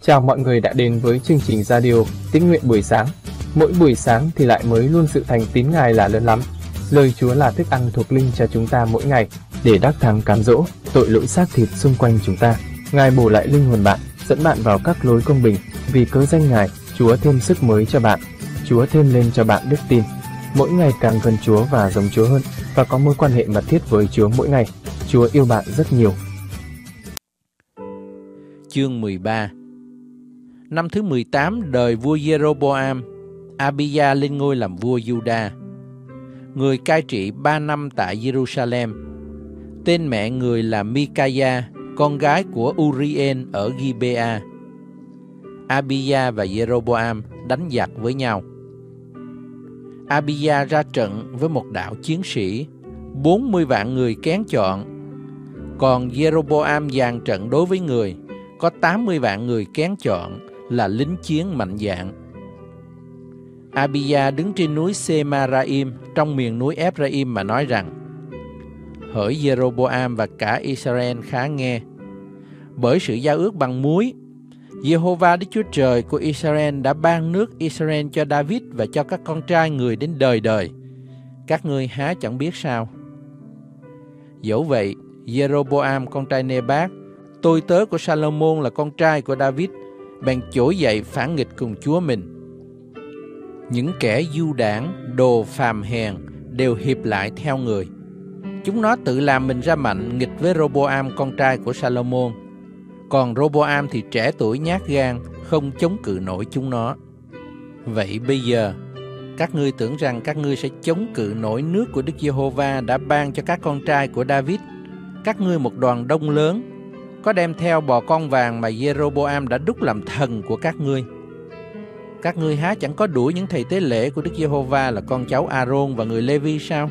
Chào mọi người đã đến với chương trình radio Tín nguyện buổi sáng. Mỗi buổi sáng thì lại mới luôn sự thành tín Ngài là lớn lắm. Lời Chúa là thức ăn thuộc linh cho chúng ta mỗi ngày để đắc thắng cám dỗ tội lỗi xác thịt xung quanh chúng ta. Ngài bổ lại linh hồn bạn, dẫn bạn vào các lối công bình. Vì cớ danh Ngài, Chúa thêm sức mới cho bạn. Chúa thêm lên cho bạn đức tin. Mỗi ngày càng gần Chúa và giống Chúa hơn, và có mối quan hệ mật thiết với Chúa mỗi ngày. Chúa yêu bạn rất nhiều. Chương 13. Năm thứ 18 đời vua Jeroboam, Abijah lên ngôi làm vua Juda. Người cai trị 3 năm tại Jerusalem. Tên mẹ người là Mikaya, con gái của Urien ở Gibea. Abijah và Jeroboam đánh giặc với nhau. Abijah ra trận với một đạo chiến sĩ, 40 vạn người kén chọn. Còn Jeroboam dàn trận đối với người, có 80 vạn người kén chọn, là lính chiến mạnh dạn. Abijah đứng trên núi Semaraim trong miền núi Ephraim mà nói rằng: hỡi Jeroboam và cả Israel khá nghe, bởi sự giao ước bằng muối, Giê-hô-va Đức Chúa Trời của Israel đã ban nước Israel cho David và cho các con trai người đến đời đời. Các ngươi há chẳng biết sao? Dẫu vậy, Jeroboam con trai Nebat, tôi tớ của Salomon là con trai của David, bèn trỗi dậy phản nghịch cùng Chúa mình. Những kẻ du đảng, đồ phàm hèn đều hiệp lại theo người. Chúng nó tự làm mình ra mạnh nghịch với Roboam con trai của Salomon. Còn Roboam thì trẻ tuổi nhát gan, không chống cự nổi chúng nó. Vậy bây giờ, các ngươi tưởng rằng các ngươi sẽ chống cự nổi nước của Đức Giê-hô-va đã ban cho các con trai của David, các ngươi một đoàn đông lớn, có đem theo bò con vàng mà Jeroboam đã đúc làm thần của các ngươi. Các ngươi há chẳng có đuổi những thầy tế lễ của Đức Giê-hô-va là con cháu A-rôn và người Lê-vi sao?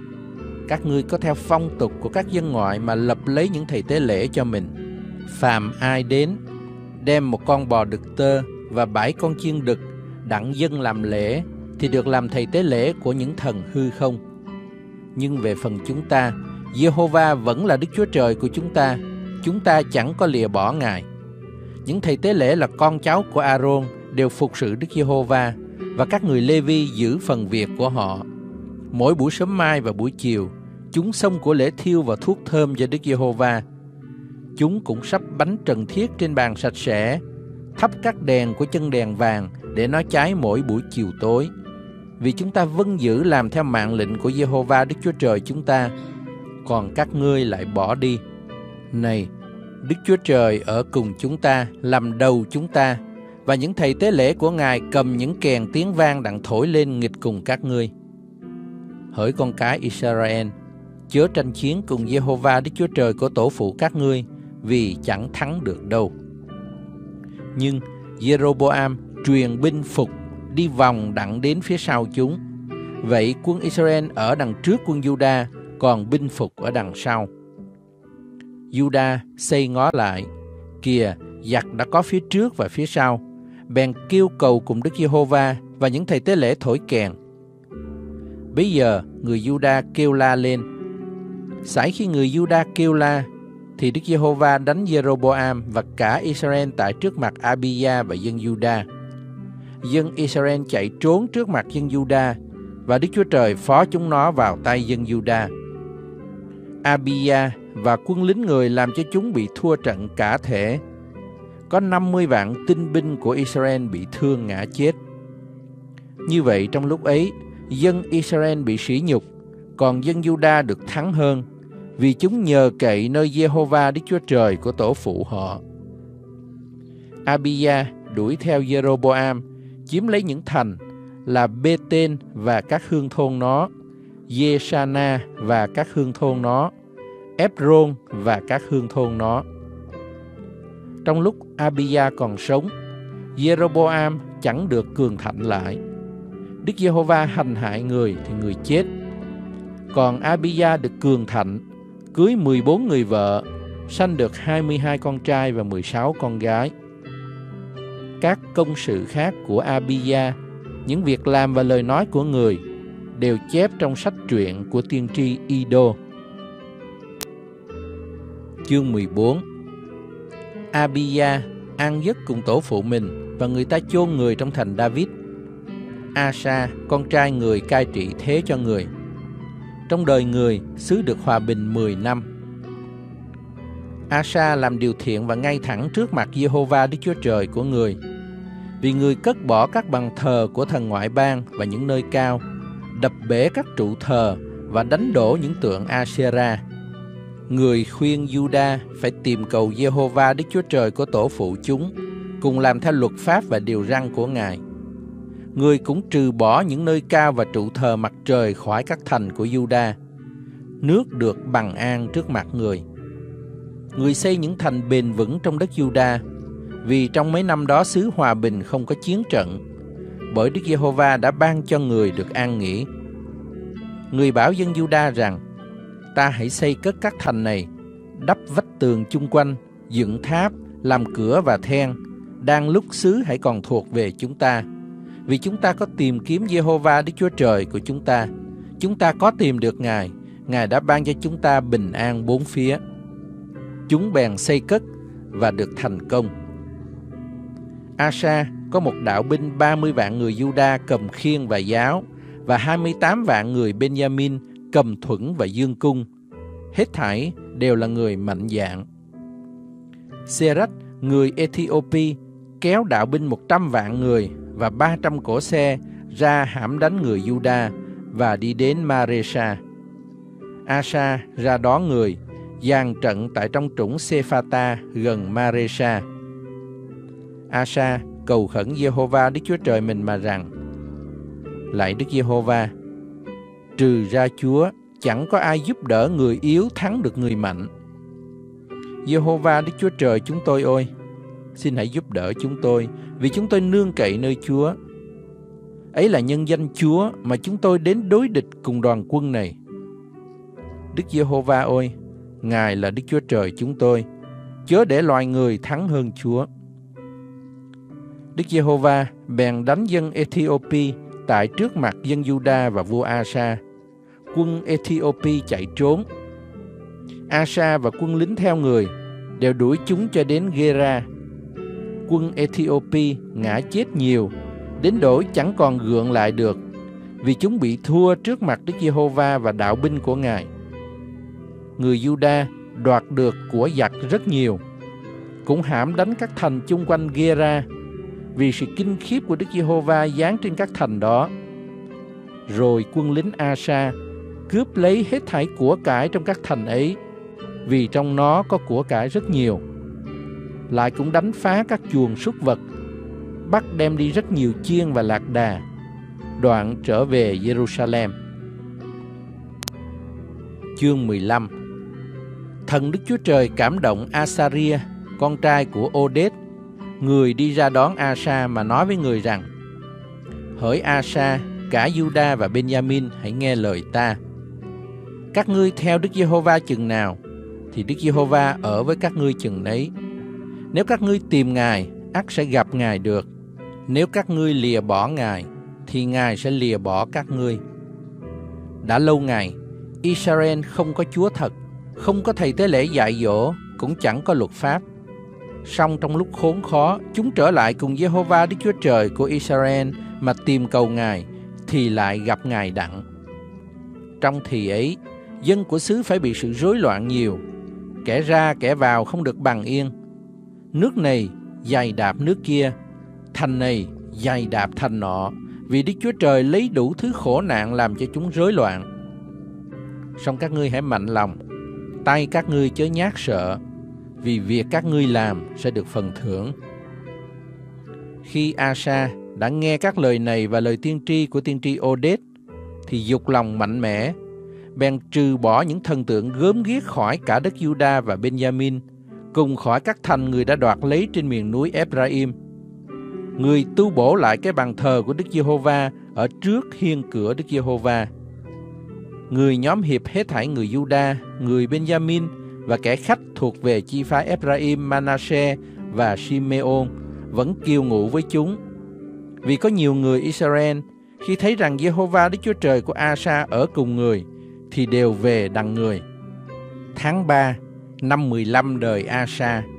Các ngươi có theo phong tục của các dân ngoại mà lập lấy những thầy tế lễ cho mình. Phàm ai đến, đem một con bò đực tơ và 7 con chiên đực đặng dâng làm lễ, thì được làm thầy tế lễ của những thần hư không. Nhưng về phần chúng ta, Giê-hô-va vẫn là Đức Chúa Trời của chúng ta chẳng có lìa bỏ Ngài. Những thầy tế lễ là con cháu của A-rôn đều phục sự Đức Giê-hô-va, và các người Lê-vi giữ phần việc của họ. Mỗi buổi sớm mai và buổi chiều, chúng xông của lễ thiêu và thuốc thơm cho Đức Giê-hô-va. Chúng cũng sắp bánh trần thiết trên bàn sạch sẽ, thắp các đèn của chân đèn vàng để nó cháy mỗi buổi chiều tối. Vì chúng ta vâng giữ làm theo mạng lệnh của Giê-hô-va Đức Chúa Trời chúng ta. Còn các ngươi lại bỏ đi. Này, Đức Chúa Trời ở cùng chúng ta, làm đầu chúng ta, và những thầy tế lễ của Ngài cầm những kèn tiếng vang đặng thổi lên nghịch cùng các ngươi. Hỡi con cái Israel, chớ tranh chiến cùng Giê-hô-va Đức Chúa Trời của tổ phụ các ngươi, vì chẳng thắng được đâu. Nhưng Jeroboam truyền binh phục, đi vòng đặng đến phía sau chúng. Vậy quân Israel ở đằng trước quân Juda, còn binh phục ở đằng sau. Juda xây ngó lại, kìa, giặc đã có phía trước và phía sau, bèn kêu cầu cùng Đức Giê-hô-va và những thầy tế lễ thổi kèn. Bây giờ người Juda kêu la lên. Sải khi người Juda kêu la, thì Đức Giê-hô-va đánh Jeroboam và cả Israel tại trước mặt Abijah và dân Juda. Dân Israel chạy trốn trước mặt dân Juda, và Đức Chúa Trời phó chúng nó vào tay dân Juda. Abijah và quân lính người làm cho chúng bị thua trận cả thể. Có 50 vạn tinh binh của Israel bị thương ngã chết. Như vậy trong lúc ấy, dân Israel bị sỉ nhục, còn dân Juda được thắng hơn, vì chúng nhờ cậy nơi Giê-hô-va Đức Chúa Trời của tổ phụ họ. Abijah đuổi theo Jeroboam, chiếm lấy những thành là Bê-tên và các hương thôn nó, Giê-sa-na và các hương thôn nó, Ép-rôn và các hương thôn nó. Trong lúc Abijah còn sống, Jeroboam chẳng được cường thạnh lại. Đức Giê-hô-va hành hại người thì người chết. Còn Abijah được cường thạnh, cưới 14 người vợ, sanh được 22 con trai và 16 con gái. Các công sự khác của Abijah, những việc làm và lời nói của người, đều chép trong sách truyện của tiên tri Idô. Chương 14. Abijah, an giấc cùng tổ phụ mình, và người ta chôn người trong thành David. Asa, con trai người, cai trị thế cho người. Trong đời người, xứ được hòa bình 10 năm. Asa làm điều thiện và ngay thẳng trước mặt Giê-hô-va Đức Chúa Trời của người, vì người cất bỏ các bàn thờ của thần ngoại bang và những nơi cao, đập bể các trụ thờ và đánh đổ những tượng Asera. Người khuyên Juda phải tìm cầu Giê-hô-va Đức Chúa Trời của tổ phụ chúng, cùng làm theo luật pháp và điều răn của Ngài. Người cũng trừ bỏ những nơi cao và trụ thờ mặt trời khỏi các thành của Juda. Nước được bằng an trước mặt người. Người xây những thành bền vững trong đất Juda, vì trong mấy năm đó xứ hòa bình không có chiến trận, bởi Đức Giê-hô-va đã ban cho người được an nghỉ. Người bảo dân Juda rằng: ta hãy xây cất các thành này, đắp vách tường chung quanh, dựng tháp, làm cửa và then, đang lúc xứ hãy còn thuộc về chúng ta. Vì chúng ta có tìm kiếm Giê-hô-va Đức Chúa Trời của chúng ta có tìm được Ngài, Ngài đã ban cho chúng ta bình an bốn phía. Chúng bèn xây cất và được thành công. Asa có một đạo binh 30 vạn người Juda cầm khiên và giáo, và 28 vạn người Benjamin cầm thuẫn và dương cung. Hết thảy đều là người mạnh dạn. Serach, người Ethiopia, kéo đạo binh 100 vạn người và 300 cỗ xe ra hãm đánh người Juda và đi đến Maresha. Asa ra đón người, dàn trận tại trong trũng Sephata gần Maresha. Asa cầu khẩn Giê-hô-va Đức Chúa Trời mình mà rằng: lạy Đức Giê-hô-va, trừ ra Chúa, chẳng có ai giúp đỡ người yếu thắng được người mạnh. Giê-hô-va Đức Chúa Trời chúng tôi ơi, xin hãy giúp đỡ chúng tôi, vì chúng tôi nương cậy nơi Chúa. Ấy là nhân danh Chúa mà chúng tôi đến đối địch cùng đoàn quân này. Đức Giê-hô-va ơi, Ngài là Đức Chúa Trời chúng tôi, chớ để loài người thắng hơn Chúa. Đức Giê-hô-va bèn đánh dân Ethiopia tại trước mặt dân Juda và vua Asa. Quân Ethiopia chạy trốn. Asa và quân lính theo người đều đuổi chúng cho đến Gera. Quân Ethiopia ngã chết nhiều, đến nỗi chẳng còn gượng lại được, vì chúng bị thua trước mặt Đức Giê-hô-va và đạo binh của Ngài. Người Juda đoạt được của giặc rất nhiều, cũng hãm đánh các thành chung quanh Gera, vì sự kinh khiếp của Đức Giê-hô-va giáng trên các thành đó. Rồi quân lính Asa cướp lấy hết thảy của cải trong các thành ấy, vì trong nó có của cải rất nhiều. Lại cũng đánh phá các chuồng súc vật, bắt đem đi rất nhiều chiên và lạc đà, đoạn trở về Jerusalem. Chương 15. Thần Đức Chúa Trời cảm động Asaria, con trai của Oded, người đi ra đón Asa mà nói với người rằng: hỡi Asa, cả Juda và Benjamin, hãy nghe lời ta. Các ngươi theo Đức Giê-hô-va chừng nào, thì Đức Giê-hô-va ở với các ngươi chừng nấy. Nếu các ngươi tìm Ngài, ắt sẽ gặp Ngài được. Nếu các ngươi lìa bỏ Ngài, thì Ngài sẽ lìa bỏ các ngươi. Đã lâu ngày, Israel không có Chúa thật, không có thầy tế lễ dạy dỗ, cũng chẳng có luật pháp. Song trong lúc khốn khó, chúng trở lại cùng Giê-hô-va Đức Chúa Trời của Israel mà tìm cầu Ngài, thì lại gặp Ngài đặng. Trong thì ấy, dân của xứ phải bị sự rối loạn nhiều, kẻ ra kẻ vào không được bằng yên. Nước này giày đạp nước kia, thành này giày đạp thành nọ, vì Đức Chúa Trời lấy đủ thứ khổ nạn làm cho chúng rối loạn. Song các ngươi hãy mạnh lòng, tay các ngươi chớ nhát sợ, vì việc các ngươi làm sẽ được phần thưởng. Khi Asa đã nghe các lời này và lời tiên tri của tiên tri Oded, thì dục lòng mạnh mẽ, bèn trừ bỏ những thần tượng gớm ghiếc khỏi cả đất Juda và Benjamin, cùng khỏi các thành người đã đoạt lấy trên miền núi Ephraim. Người tu bổ lại cái bàn thờ của Đức Giê-hô-va ở trước hiên cửa Đức Giê-hô-va. Người nhóm hiệp hết thảy người Juda, người Benjamin và kẻ khách thuộc về chi phái Ephraim, Manasseh và Simeon vẫn kiêu ngụ với chúng. Vì có nhiều người Israel, khi thấy rằng Giê-hô-va Đức Chúa Trời của Asa ở cùng người, thì đều về đặng người. Tháng 3, năm 15 đời Asa,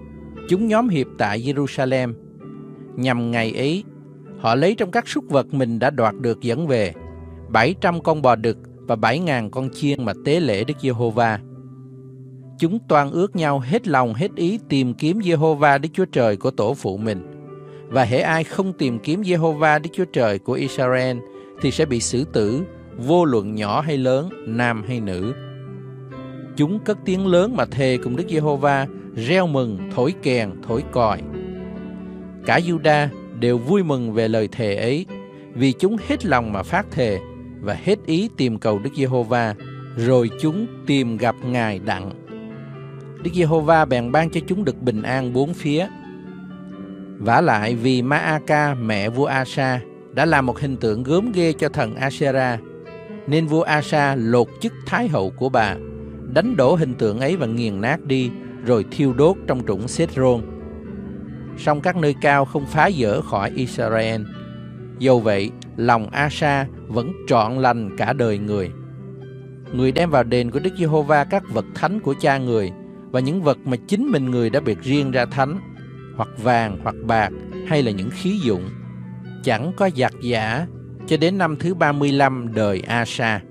Chúng nhóm hiệp tại Jerusalem. Nhằm ngày ấy, họ lấy trong các súc vật mình đã đoạt được dẫn về 700 con bò đực và 7.000 con chiên mà tế lễ Đức Giê-hô-va. Chúng toan ước nhau hết lòng hết ý tìm kiếm Giê-hô-va Đức Chúa Trời của tổ phụ mình. Và hễ ai không tìm kiếm Giê-hô-va Đức Chúa Trời của Israel thì sẽ bị xử tử, vô luận nhỏ hay lớn, nam hay nữ. Chúng cất tiếng lớn mà thề cùng Đức Giê-hô-va, reo mừng, thổi kèn, thổi còi. Cả Giu-đa đều vui mừng về lời thề ấy, vì chúng hết lòng mà phát thề và hết ý tìm cầu Đức Giê-hô-va, rồi chúng tìm gặp Ngài đặng. Đức Giê-hô-va bèn ban cho chúng được bình an bốn phía. Vả lại vì Ma-a-ca mẹ vua A-sa đã làm một hình tượng gớm ghê cho thần A-sê-ra, nên vua A-sa lột chức thái hậu của bà, đánh đổ hình tượng ấy và nghiền nát đi, rồi thiêu đốt trong trũng Sét-rôn. Song các nơi cao không phá dỡ khỏi Israel. Dầu vậy, lòng A-sa vẫn trọn lành cả đời người. Người đem vào đền của Đức Giê-hô-va các vật thánh của cha người và những vật mà chính mình người đã biệt riêng ra thánh, hoặc vàng hoặc bạc hay là những khí dụng, chẳng có giặt giã cho đến năm thứ 35 đời A-sa.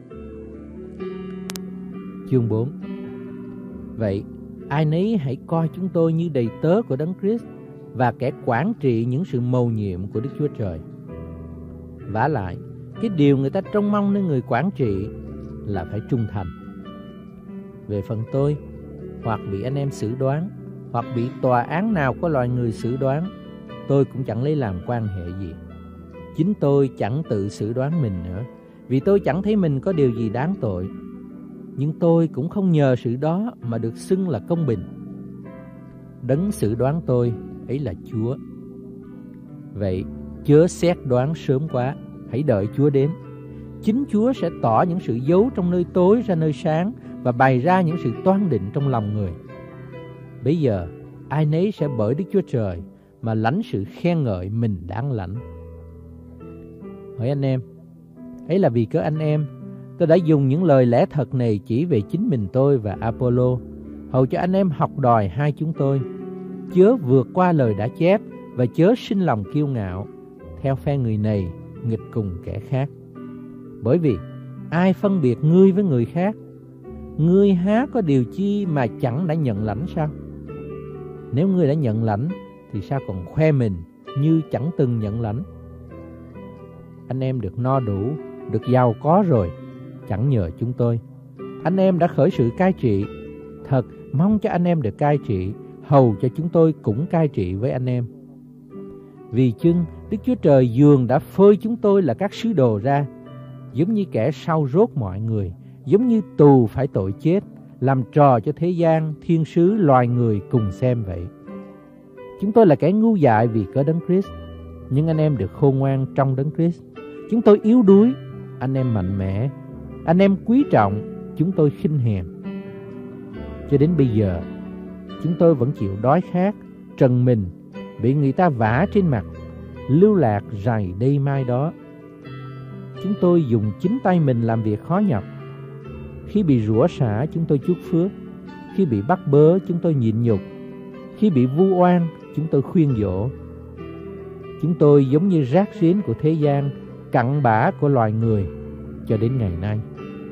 Chương 4. Vậy, ai nấy hãy coi chúng tôi như đầy tớ của Đấng Christ và kẻ quản trị những sự mầu nhiệm của Đức Chúa Trời. Vả lại, cái điều người ta trông mong nơi người quản trị là phải trung thành. Về phần tôi, hoặc bị anh em xử đoán, hoặc bị tòa án nào có loài người xử đoán, tôi cũng chẳng lấy làm quan hệ gì. Chính tôi chẳng tự xử đoán mình nữa, vì tôi chẳng thấy mình có điều gì đáng tội. Nhưng tôi cũng không nhờ sự đó mà được xưng là công bình. Đấng xử đoán tôi ấy là Chúa. Vậy chớ xét đoán sớm quá, hãy đợi Chúa đến. Chính Chúa sẽ tỏ những sự giấu trong nơi tối ra nơi sáng và bày ra những sự toan định trong lòng người. Bây giờ ai nấy sẽ bởi Đức Chúa Trời mà lãnh sự khen ngợi mình đáng lãnh. Hỏi anh em, ấy là vì cớ anh em, tôi đã dùng những lời lẽ thật này chỉ về chính mình tôi và Apollo, hầu cho anh em học đòi hai chúng tôi. Chớ vượt qua lời đã chép và chớ sinh lòng kiêu ngạo, theo phe người này nghịch cùng kẻ khác. Bởi vì ai phân biệt ngươi với người khác? Ngươi há có điều chi mà chẳng đã nhận lãnh sao? Nếu ngươi đã nhận lãnh thì sao còn khoe mình như chẳng từng nhận lãnh? Anh em được no đủ, được giàu có rồi, chẳng nhờ chúng tôi. Anh em đã khởi sự cai trị, thật mong cho anh em được cai trị, hầu cho chúng tôi cũng cai trị với anh em. Vì chưng Đức Chúa Trời dường đã phơi chúng tôi là các sứ đồ ra, giống như kẻ sau rốt mọi người, giống như tù phải tội chết, làm trò cho thế gian, thiên sứ, loài người cùng xem vậy. Chúng tôi là kẻ ngu dại vì cớ Đấng Christ, nhưng anh em được khôn ngoan trong Đấng Christ. Chúng tôi yếu đuối, anh em mạnh mẽ. Anh em quý trọng, chúng tôi khinh hèn. Cho đến bây giờ, chúng tôi vẫn chịu đói khát, trần mình, bị người ta vả trên mặt, lưu lạc rày đây mai đó. Chúng tôi dùng chính tay mình làm việc khó nhọc. Khi bị rủa xả, chúng tôi chuốc phước. Khi bị bắt bớ, chúng tôi nhịn nhục. Khi bị vu oan, chúng tôi khuyên dỗ. Chúng tôi giống như rác rến của thế gian, cặn bã của loài người cho đến ngày nay.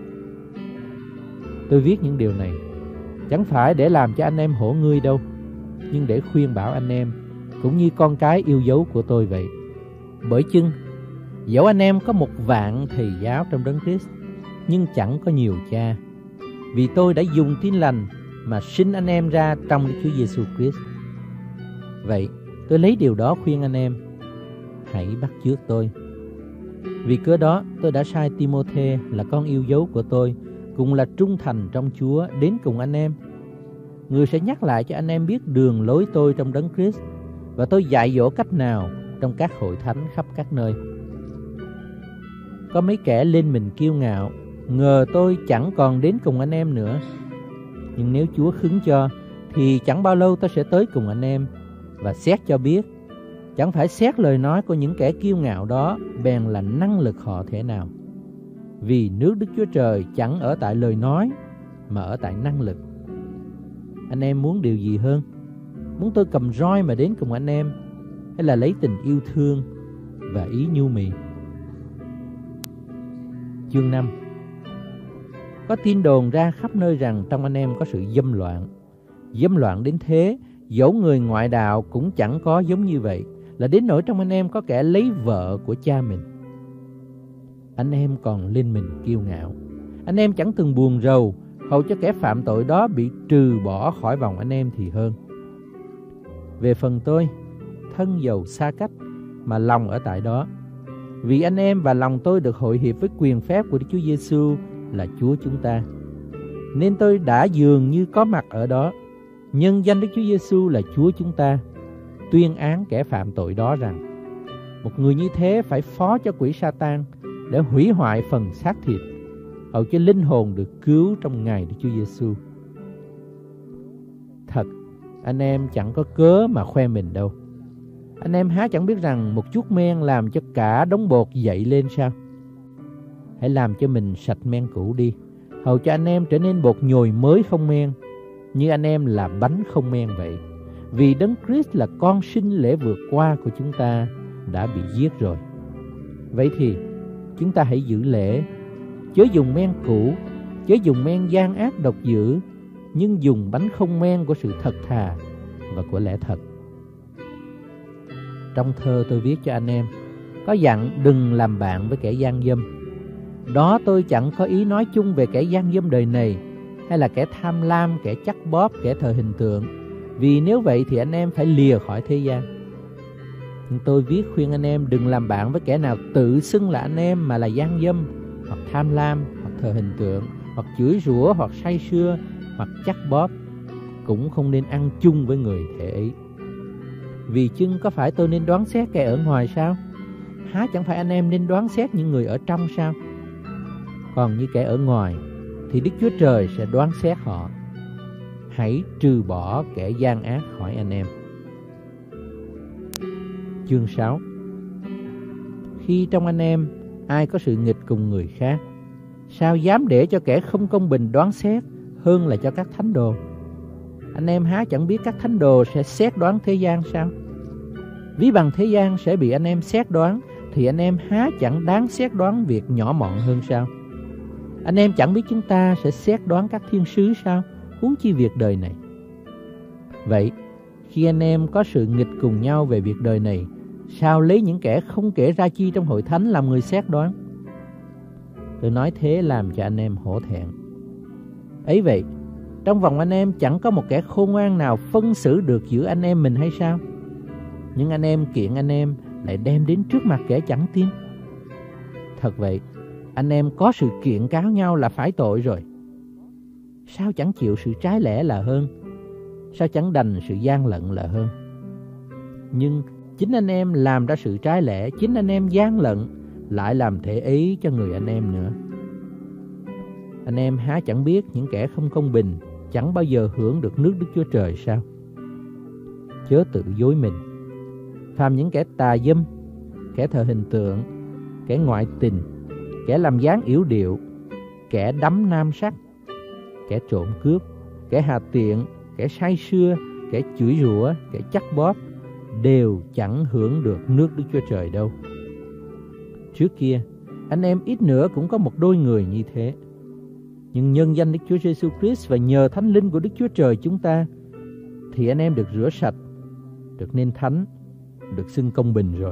Tôi viết những điều này chẳng phải để làm cho anh em hổ ngươi đâu, nhưng để khuyên bảo anh em, cũng như con cái yêu dấu của tôi vậy. Bởi chưng dẫu anh em có 1,000,000 thầy giáo trong Đấng Christ, nhưng chẳng có nhiều cha, vì tôi đã dùng tin lành mà sinh anh em ra trong Đức Chúa Giêsu Christ. Vậy tôi lấy điều đó khuyên anh em, hãy bắt chước tôi. Vì cớ đó tôi đã sai Ti-mô-thê là con yêu dấu của tôi, cùng là trung thành trong Chúa, đến cùng anh em. Người sẽ nhắc lại cho anh em biết đường lối tôi trong Đấng Christ, và tôi dạy dỗ cách nào trong các hội thánh khắp các nơi. Có mấy kẻ lên mình kiêu ngạo, ngờ tôi chẳng còn đến cùng anh em nữa. Nhưng nếu Chúa khứng cho, thì chẳng bao lâu tôi sẽ tới cùng anh em và xét cho biết. Chẳng phải xét lời nói của những kẻ kiêu ngạo đó, bèn là năng lực họ thế nào. Vì nước Đức Chúa Trời chẳng ở tại lời nói, mà ở tại năng lực. Anh em muốn điều gì hơn? Muốn tôi cầm roi mà đến cùng anh em, hay là lấy tình yêu thương và ý nhu mì? Chương 5. Có tin đồn ra khắp nơi rằng trong anh em có sự dâm loạn. Dâm loạn đến thế, dẫu người ngoại đạo cũng chẳng có giống như vậy, là đến nỗi trong anh em có kẻ lấy vợ của cha mình. Anh em còn lên mình kiêu ngạo. Anh em chẳng từng buồn rầu, hầu cho kẻ phạm tội đó bị trừ bỏ khỏi vòng anh em thì hơn. Về phần tôi, thân dầu xa cách mà lòng ở tại đó, vì anh em và lòng tôi được hội hiệp với quyền phép của Đức Chúa Giêsu là Chúa chúng ta, nên tôi đã dường như có mặt ở đó, nhân danh Đức Chúa Giêsu là Chúa chúng ta, tuyên án kẻ phạm tội đó rằng một người như thế phải phó cho quỷ Sa-tan để hủy hoại phần xác thịt, hầu cho linh hồn được cứu trong ngày Đức Chúa Giêsu. Thật, anh em chẳng có cớ mà khoe mình đâu. Anh em há chẳng biết rằng một chút men làm cho cả đống bột dậy lên sao? Hãy làm cho mình sạch men cũ đi, hầu cho anh em trở nên bột nhồi mới không men, như anh em là bánh không men vậy. Vì Đấng Christ là con sinh lễ vượt qua của chúng ta đã bị giết rồi. Vậy thì chúng ta hãy giữ lễ, chớ dùng men cũ, chớ dùng men gian ác độc dữ, nhưng dùng bánh không men của sự thật thà và của lẽ thật. Trong thơ tôi viết cho anh em có dặn đừng làm bạn với kẻ gian dâm. Đó tôi chẳng có ý nói chung về kẻ gian dâm đời này, hay là kẻ tham lam, kẻ chắc bóp, kẻ thờ hình tượng, vì nếu vậy thì anh em phải lìa khỏi thế gian. Nhưng tôi viết khuyên anh em đừng làm bạn với kẻ nào tự xưng là anh em mà là gian dâm, hoặc tham lam, hoặc thờ hình tượng, hoặc chửi rủa, hoặc say sưa, hoặc chắc bóp. Cũng không nên ăn chung với người thể ấy. Vì chưng có phải tôi nên đoán xét kẻ ở ngoài sao? Há chẳng phải anh em nên đoán xét những người ở trong sao? Còn như kẻ ở ngoài thì Đức Chúa Trời sẽ đoán xét họ. Hãy trừ bỏ kẻ gian ác khỏi anh em. Chương 6. Khi trong anh em ai có sự nghịch cùng người khác, sao dám để cho kẻ không công bình đoán xét hơn là cho các thánh đồ? Anh em há chẳng biết các thánh đồ sẽ xét đoán thế gian sao? Ví bằng thế gian sẽ bị anh em xét đoán, thì anh em há chẳng đáng xét đoán việc nhỏ mọn hơn sao? Anh em chẳng biết chúng ta sẽ xét đoán các thiên sứ sao, huống chi việc đời này. Vậy, khi anh em có sự nghịch cùng nhau về việc đời này, sao lấy những kẻ không kể ra chi trong hội thánh làm người xét đoán? Tôi nói thế làm cho anh em hổ thẹn. Ấy vậy, trong vòng anh em chẳng có một kẻ khôn ngoan nào phân xử được giữa anh em mình hay sao? Nhưng anh em kiện anh em lại đem đến trước mặt kẻ chẳng tin. Thật vậy, anh em có sự kiện cáo nhau là phải tội rồi. Sao chẳng chịu sự trái lẽ là hơn? Sao chẳng đành sự gian lận là hơn? Nhưng chính anh em làm ra sự trái lẽ, chính anh em gian lận, lại làm thể ý cho người anh em nữa. Anh em há chẳng biết những kẻ không công bình chẳng bao giờ hưởng được nước Đức Chúa Trời sao? Chớ tự dối mình. Phàm những kẻ tà dâm, kẻ thờ hình tượng, kẻ ngoại tình, kẻ làm dáng yểu điệu, kẻ đắm nam sắc, kẻ trộm cướp, kẻ hà tiện, kẻ say sưa, kẻ chửi rủa, kẻ chắc bóp, đều chẳng hưởng được nước Đức Chúa Trời đâu. Trước kia, anh em ít nữa cũng có một đôi người như thế. Nhưng nhân danh Đức Chúa Giêsu Christ và nhờ Thánh Linh của Đức Chúa Trời chúng ta, thì anh em được rửa sạch, được nên thánh, được xưng công bình rồi.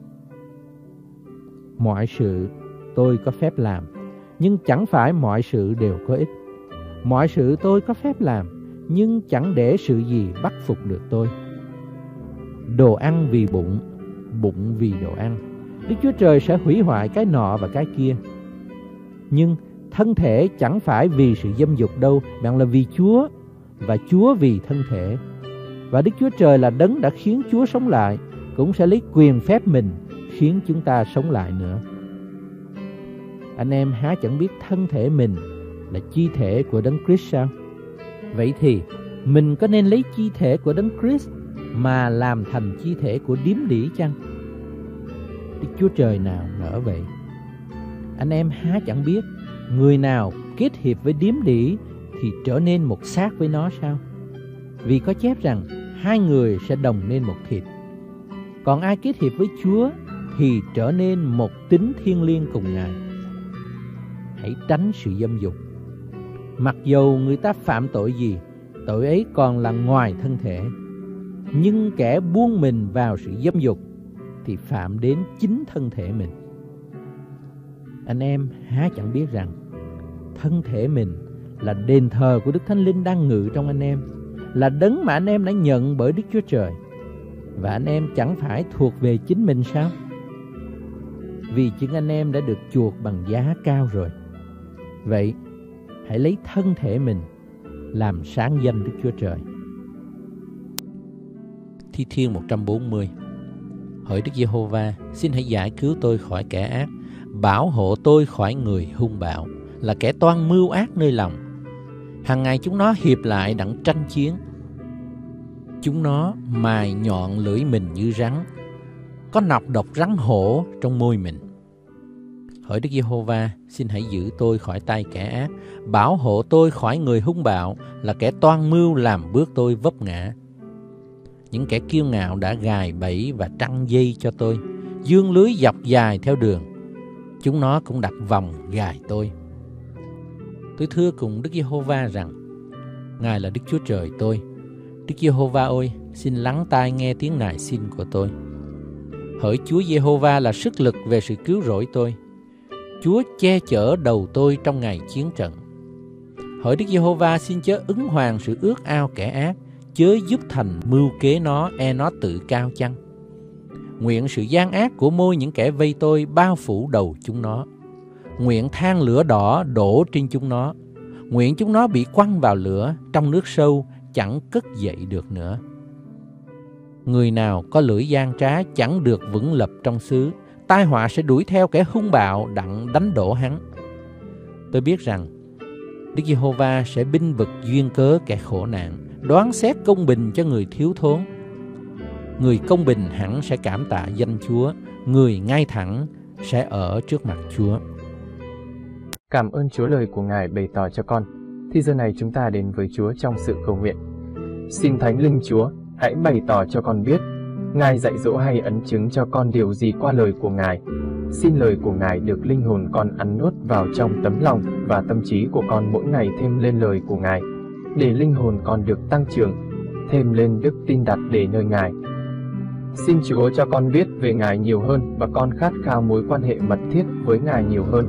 Mọi sự tôi có phép làm, nhưng chẳng phải mọi sự đều có ích. Mọi sự tôi có phép làm, nhưng chẳng để sự gì bắt phục được tôi. Đồ ăn vì bụng, bụng vì đồ ăn. Đức Chúa Trời sẽ hủy hoại cái nọ và cái kia. Nhưng thân thể chẳng phải vì sự dâm dục đâu, mà là vì Chúa, và Chúa vì thân thể. Và Đức Chúa Trời là đấng đã khiến Chúa sống lại, cũng sẽ lấy quyền phép mình khiến chúng ta sống lại nữa. Anh em há chẳng biết thân thể mình là chi thể của Đấng Christ sao? Vậy thì mình có nên lấy chi thể của Đấng Christ mà làm thành chi thể của điếm đỉ chăng? Đức Chúa Trời nào nỡ vậy? Anh em há chẳng biết người nào kết hiệp với điếm đỉ thì trở nên một xác với nó sao? Vì có chép rằng hai người sẽ đồng nên một thịt. Còn ai kết hiệp với Chúa thì trở nên một tính thiêng liêng cùng Ngài. Hãy tránh sự dâm dục. Mặc dầu người ta phạm tội gì, tội ấy còn là ngoài thân thể. Nhưng kẻ buông mình vào sự dâm dục thì phạm đến chính thân thể mình. Anh em há chẳng biết rằng thân thể mình là đền thờ của Đức Thánh Linh đang ngự trong anh em, là đấng mà anh em đã nhận bởi Đức Chúa Trời. Và anh em chẳng phải thuộc về chính mình sao? Vì chính anh em đã được chuộc bằng giá cao rồi. Vậy hãy lấy thân thể mình làm sáng danh Đức Chúa Trời. Thi Thiên 140. Hỡi Đức Giê-hô-va, xin hãy giải cứu tôi khỏi kẻ ác, bảo hộ tôi khỏi người hung bạo, là kẻ toan mưu ác nơi lòng. Hàng ngày chúng nó hiệp lại đặng tranh chiến. Chúng nó mài nhọn lưỡi mình như rắn, có nọc độc rắn hổ trong môi mình. Hỡi Đức Giê-hô-va, xin hãy giữ tôi khỏi tay kẻ ác, bảo hộ tôi khỏi người hung bạo, là kẻ toan mưu làm bước tôi vấp ngã. Những kẻ kiêu ngạo đã gài bẫy và trăng dây cho tôi, giương lưới dọc dài theo đường. Chúng nó cũng đặt vòng gài tôi. Tôi thưa cùng Đức Giê-hô-va rằng, Ngài là Đức Chúa Trời tôi. Đức Giê-hô-va ơi, xin lắng tai nghe tiếng nài xin của tôi. Hỡi Chúa Giê-hô-va là sức lực về sự cứu rỗi tôi. Chúa che chở đầu tôi trong ngày chiến trận. Hỡi Đức Giê-hô-va, xin chớ ứng hoàng sự ước ao kẻ ác, chớ giúp thành mưu kế nó, nó tự cao chăng. Nguyện sự gian ác của môi những kẻ vây tôi bao phủ đầu chúng nó. Nguyện than lửa đỏ đổ trên chúng nó. Nguyện chúng nó bị quăng vào lửa, trong nước sâu chẳng cất dậy được nữa. Người nào có lưỡi gian trá chẳng được vững lập trong xứ, tai họa sẽ đuổi theo kẻ hung bạo đặng đánh đổ hắn. Tôi biết rằng Đức Giê-hô-va sẽ binh vực duyên cớ kẻ khổ nạn, đoán xét công bình cho người thiếu thốn. Người công bình hẳn sẽ cảm tạ danh Chúa, người ngay thẳng sẽ ở trước mặt Chúa. Cảm ơn Chúa lời của Ngài bày tỏ cho con. Thì giờ này chúng ta đến với Chúa trong sự cầu nguyện. Xin Thánh Linh Chúa, hãy bày tỏ cho con biết, Ngài dạy dỗ hay ấn chứng cho con điều gì qua lời của Ngài. Xin lời của Ngài được linh hồn con ăn nuốt vào trong tấm lòng và tâm trí của con mỗi ngày thêm lên lời của Ngài, để linh hồn con được tăng trưởng, thêm lên đức tin đặt để nơi Ngài. Xin Chúa cho con biết về Ngài nhiều hơn và con khát khao mối quan hệ mật thiết với Ngài nhiều hơn.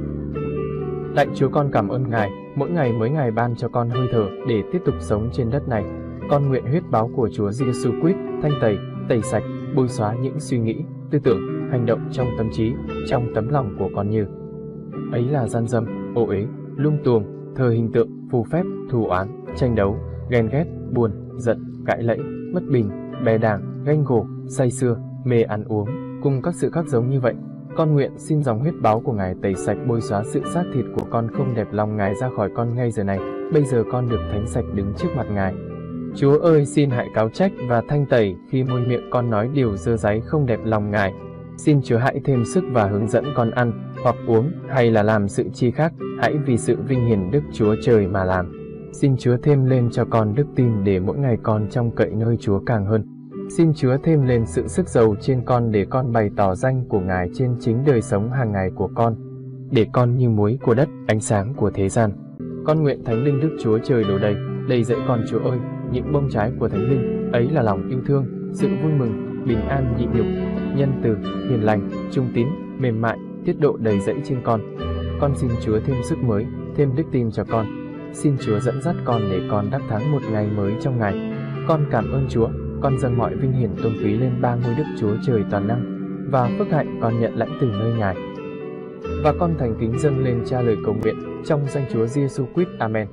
Lạy Chúa, con cảm ơn Ngài, mỗi ngày ban cho con hơi thở để tiếp tục sống trên đất này. Con nguyện huyết báo của Chúa Giêsu Christ thanh tẩy sạch, bôi xóa những suy nghĩ, tư tưởng, hành động trong tâm trí, trong tấm lòng của con như ấy là gian dâm, ô uế, lung tuồng, thờ hình tượng, phù phép, thù oán, tranh đấu, ghen ghét, buồn, giận, cãi lẫy, bất bình, bè đảng, ganh gổ, say sưa, mê ăn uống, cùng các sự khác giống như vậy. Con nguyện xin dòng huyết báo của Ngài tẩy sạch, bôi xóa sự xác thịt của con không đẹp lòng Ngài ra khỏi con ngay giờ này. Bây giờ con được thánh sạch đứng trước mặt Ngài. Chúa ơi, xin hãy cáo trách và thanh tẩy khi môi miệng con nói điều dơ dáy không đẹp lòng Ngài. Xin Chúa hãy thêm sức và hướng dẫn con ăn, hoặc uống, hay là làm sự chi khác, hãy vì sự vinh hiển Đức Chúa Trời mà làm. Xin Chúa thêm lên cho con đức tin để mỗi ngày con trông cậy nơi Chúa càng hơn. Xin Chúa thêm lên sự sức giàu trên con để con bày tỏ danh của Ngài trên chính đời sống hàng ngày của con, để con như muối của đất, ánh sáng của thế gian. Con nguyện Thánh Linh Đức Chúa Trời đổ đầy dẫy con Chúa ơi, những bông trái của Thánh Linh ấy là lòng yêu thương, sự vui mừng, bình an nhịn nhục, nhân từ, hiền lành, trung tín, mềm mại, tiết độ đầy dẫy trên con. Con xin Chúa thêm sức mới, thêm đức tin cho con. Xin Chúa dẫn dắt con để con đắc thắng một ngày mới trong Ngài. Con cảm ơn Chúa. Con dâng mọi vinh hiển tôn quý lên ba ngôi Đức Chúa Trời toàn năng, và phước hạnh con nhận lãnh từ nơi Ngài. Và con thành kính dâng lên Cha lời cầu nguyện trong danh Chúa Giêsu Christ. Amen.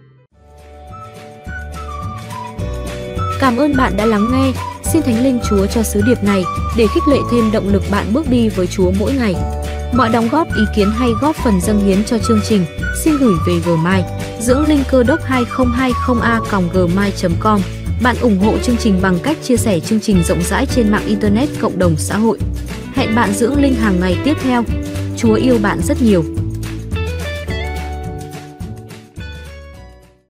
Cảm ơn bạn đã lắng nghe. Xin Thánh Linh Chúa cho sứ điệp này để khích lệ thêm động lực bạn bước đi với Chúa mỗi ngày. Mọi đóng góp, ý kiến hay góp phần dâng hiến cho chương trình xin gửi về gmail dưỡng linh cơ đốc 2020a@gmail.com. Bạn ủng hộ chương trình bằng cách chia sẻ chương trình rộng rãi trên mạng Internet, cộng đồng xã hội. Hẹn bạn dưỡng linh hàng ngày tiếp theo. Chúa yêu bạn rất nhiều.